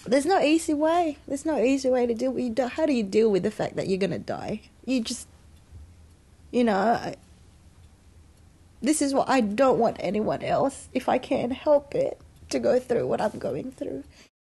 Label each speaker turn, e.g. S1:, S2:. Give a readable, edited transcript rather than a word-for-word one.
S1: there's no easy way. There's no easy way to deal with it. How do you deal with the fact that you're going to die? You just, this is what I don't want anyone else, if I can help it, to go through what I'm going through.